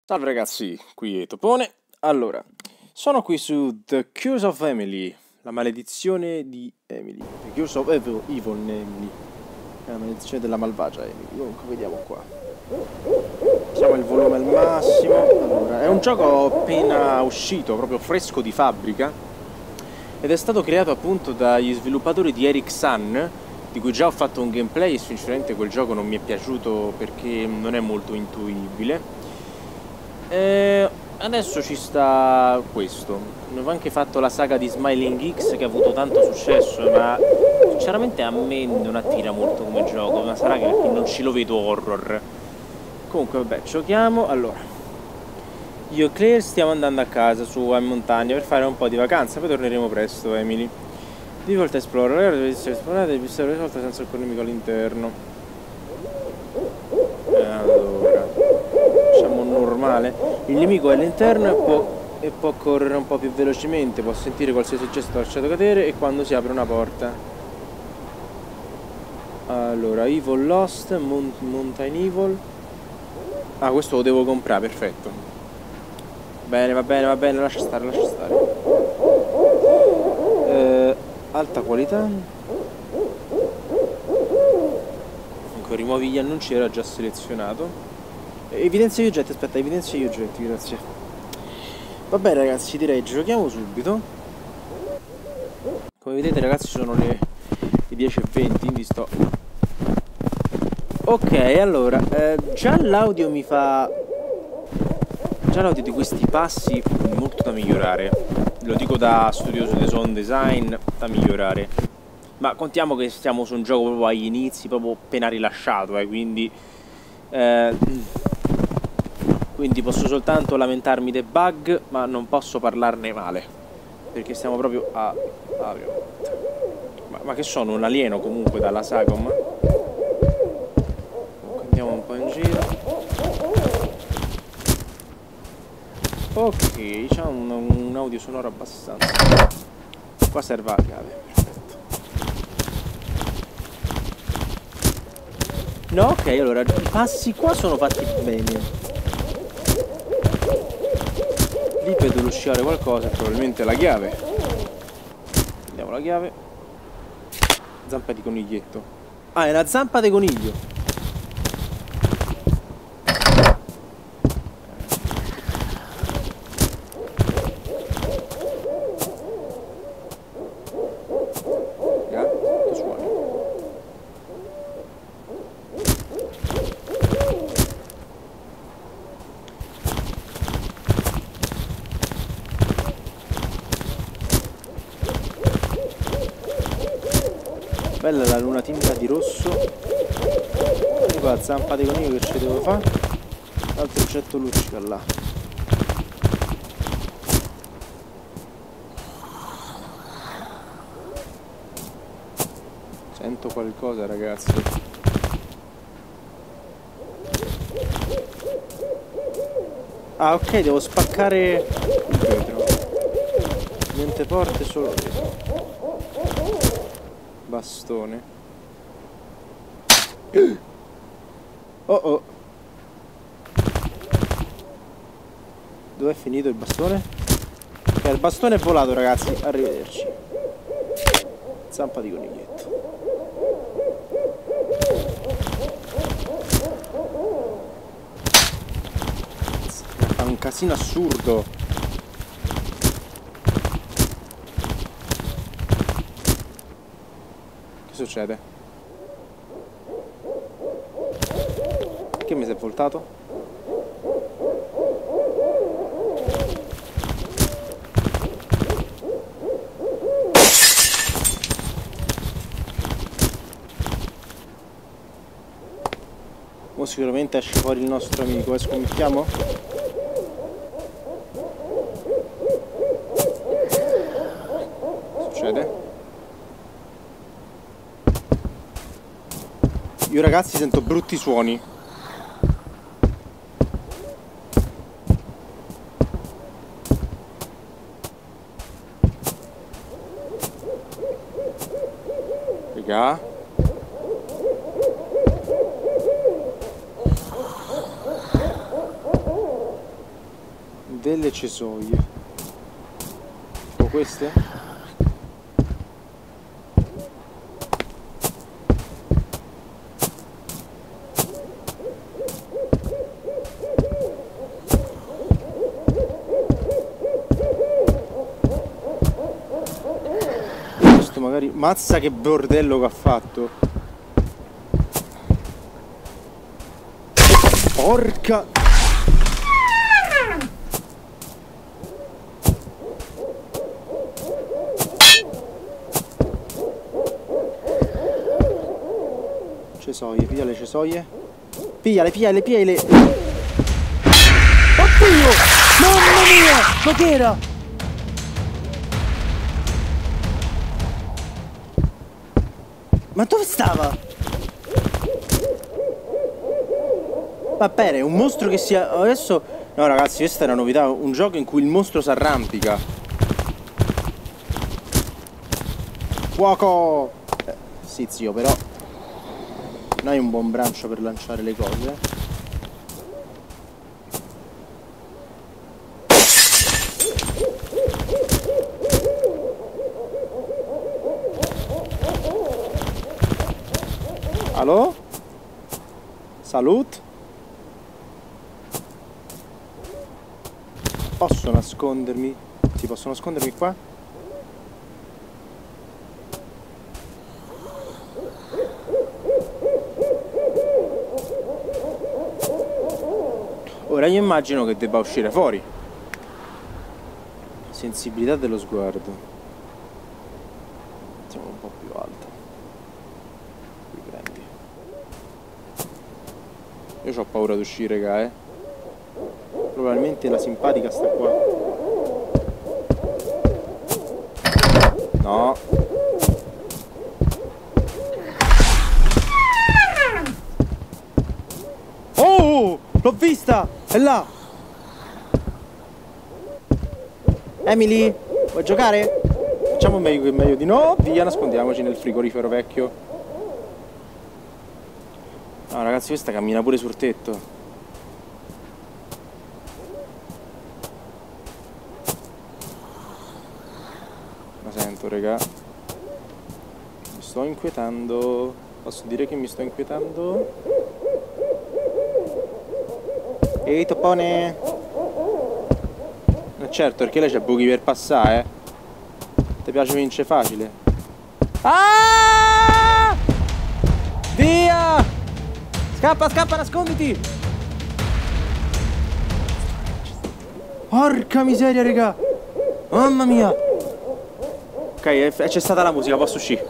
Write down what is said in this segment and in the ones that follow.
Salve ragazzi, qui è Topone. Allora, sono qui su The Curse of Emily, la maledizione di Emily. The Curse of Evil Emily, la maledizione della malvagia Emily. Comunque, vediamo qua. Siamo il volume al massimo. Allora, è un gioco appena uscito, proprio fresco di fabbrica, ed è stato creato appunto dagli sviluppatori di Eric Sun, di cui già ho fatto un gameplay e sinceramente quel gioco non mi è piaciuto perché non è molto intuibile. Adesso ci sta questo. Avevo anche fatto la saga di Smiling X che ha avuto tanto successo, ma sinceramente a me non attira molto come gioco, ma sarà che non ci lo vedo horror. Comunque vabbè, giochiamo. Allora, io e Claire stiamo andando a casa su in montagna per fare un po' di vacanza, poi torneremo presto, Emily. Di volta esplorare, deve essere esplorata e vista risolta senza alcun nemico all'interno. Allora, facciamo normale. Il nemico è all'interno e può correre un po' più velocemente, può sentire qualsiasi gesto lasciato cadere e quando si apre una porta. Allora, Evil Lost, Mountain Evil. Ah, questo lo devo comprare, perfetto. Bene, va bene, lascia stare, lascia stare. Alta qualità. Ecco, rimuovi gli annunci, era già selezionato. Evidenzia gli oggetti, aspetta, evidenzia gli oggetti, grazie. Vabbè ragazzi, direi giochiamo subito. Come vedete ragazzi sono le 10:20, quindi sto... Ok, allora, già l'audio mi fa... Già l'audio di questi passi molto da migliorare. Lo dico da studioso di sound design, da migliorare. Ma contiamo che stiamo su un gioco proprio agli inizi, proprio appena rilasciato, quindi posso soltanto lamentarmi dei bug, ma non posso parlarne male, perché stiamo proprio a... Ma che sono? Un alieno comunque dalla Sagom? Andiamo un po' in giro. Ok, c'ha un audio sonoro abbastanza. Qua serve la chiave, perfetto. No, ok, allora i passi qua sono fatti bene. Lì vedo lusciare qualcosa, probabilmente la chiave. Prendiamo la chiave. Zampa di coniglietto. Ah, è una zampa di coniglio. Bella la luna tinta di rosso. E qua zampa di coniglio, che ci devo fare? L'altro oggetto luccica là. Sento qualcosa ragazzi. Ah ok, devo spaccare il vetro. Niente porte, solo vetro. Bastone. Oh oh. Dov'è finito il bastone? Ok, il bastone è volato ragazzi. Arrivederci. Zampa di coniglietto. Fa un casino assurdo. Che succede? Perché mi si è voltato? Mo sicuramente esce fuori il nostro amico, scommettiamo? Succede? Io ragazzi sento brutti suoni. Raga. delle cesoie. Tipo queste? Questo magari... Mazza che bordello che ha fatto! Porca... Cesoie, piglia le cesoie. Pigliale, pigliale, pigliale. Oddio! Mamma mia! Ma che era? Ma dove stava? Va bene, un mostro che sia... Adesso... No ragazzi, questa è una novità. Un gioco in cui il mostro si arrampica. Fuoco! Sì zio, però... Non hai un buon brancio per lanciare le cose. Allo? Salut? Posso nascondermi? Sì, posso nascondermi qua? Ora io immagino che debba uscire fuori. Sensibilità dello sguardo. Siamo un po' più alta. Qui prendi. Io ho paura di uscire, raga, Probabilmente la simpatica sta qua. No. Oh! L'ho vista! È là! Emily, vuoi giocare? Facciamo meglio di no. Via, nascondiamoci nel frigorifero vecchio. No, ragazzi, questa cammina pure sul tetto. La sento, raga. Mi sto inquietando. Posso dire che mi sto inquietando? Ehi topone! Certo, perché lei c'ha buchi per passare, Ti piace vincere facile? Ah! Via! Scappa, scappa, nasconditi! Porca miseria, raga! Mamma mia! Ok, c'è stata la musica, posso uscire.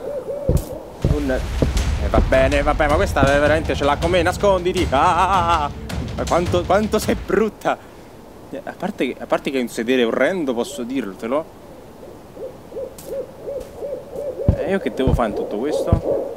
Va bene, ma questa veramente ce l'ha con me, nasconditi! Ah! Ma quanto sei brutta! A parte che è un sedere orrendo, posso dirtelo. E io che devo fare in tutto questo?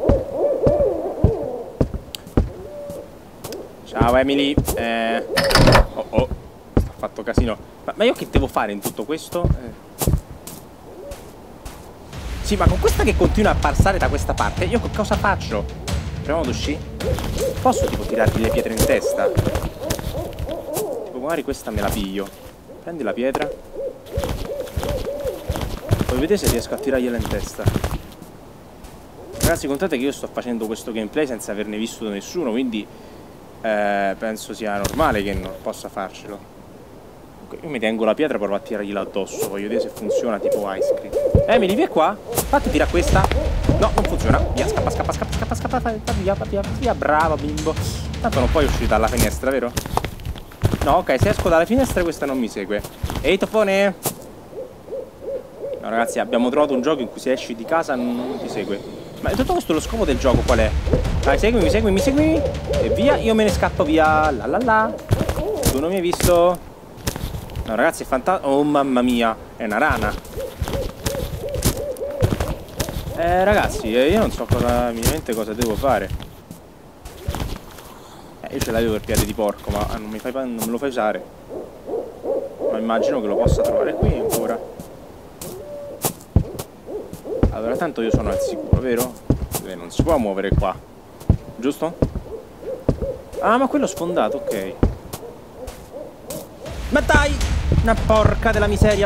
Ciao Emily. Oh, sta fatto casino. Ma io che devo fare in tutto questo? Sì, ma con questa che continua a passare da questa parte, io cosa faccio? Proviamo ad uscire. Posso tipo tirargli le pietre in testa? Tipo magari questa me la piglio. Prendi la pietra. Poi vedete se riesco a tirargliela in testa. Ragazzi, contate che io sto facendo questo gameplay senza averne visto da nessuno, quindi penso sia normale che non possa farcelo. Io mi tengo la pietra e provo a tirargliela addosso. Voglio vedere se funziona tipo ice cream. Emily, vieni qua. Fatti tirare questa. No, non funziona. Via, scappa. Via, brava bimbo. Tanto non puoi uscire dalla finestra, vero? No, ok, se esco dalla finestra questa non mi segue. Ehi, topone. No, ragazzi, abbiamo trovato un gioco in cui se esci di casa non ti segue. Ma tutto questo lo scopo del gioco qual è? Dai, seguimi. E via, io me ne scappo via. Tu non mi hai visto? No, ragazzi, è fantastico. Oh, mamma mia, è una rana. Ragazzi, io non so minimamente cosa devo fare. Io ce l'avevo per piede di porco, ma non me lo fai usare. Ma immagino che lo possa trovare qui ancora. Allora, tanto io sono al sicuro, vero? Non si può muovere qua, giusto? Ah, ma quello sfondato, ok. Ma dai! Una porca della miseria.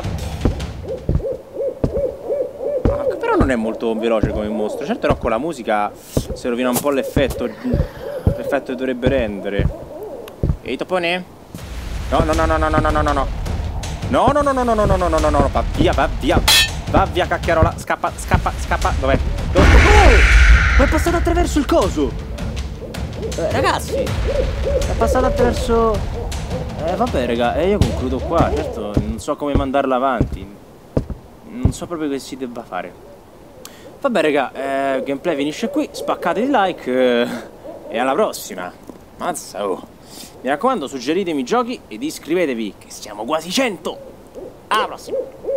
Però non è molto veloce come mostro. Certo, però con la musica si rovina un po' l'effetto. L'effetto che dovrebbe rendere. Ehi, topone? No, no, no, no, no, no, no, no, no. No, no, no, no, no, no, no, no, no, no, no. Va via, va via. Va via, cacchiarola. Scappa, scappa, scappa. Dov'è? Dov'è? Oh! Ma è passato attraverso il coso. Ragazzi, è passato attraverso... vabbè, raga, io concludo qua. Certo, non so come mandarla avanti. Non so proprio che si debba fare. Vabbè, raga, gameplay finisce qui. Spaccate il like e alla prossima. Mazza, oh. Mi raccomando, suggeritemi giochi ed iscrivetevi, che siamo quasi 100. Alla prossima.